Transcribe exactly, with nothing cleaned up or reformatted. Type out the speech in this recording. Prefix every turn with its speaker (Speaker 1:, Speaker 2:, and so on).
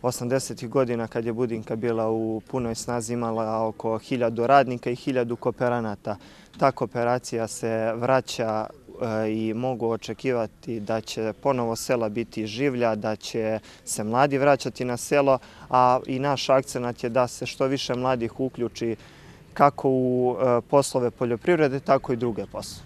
Speaker 1: osamdesetih godina kad je Budinka bila u punoj snazi, imala oko hiljadu radnika i hiljadu kooperanata. Ta kooperacija se vraća i mogu očekivati da će ponovo sela biti življa, da će se mladi vraćati na selo, a i naš akcenat je da se što više mladih uključi kako u poslove poljoprivrede, tako i druge poslove.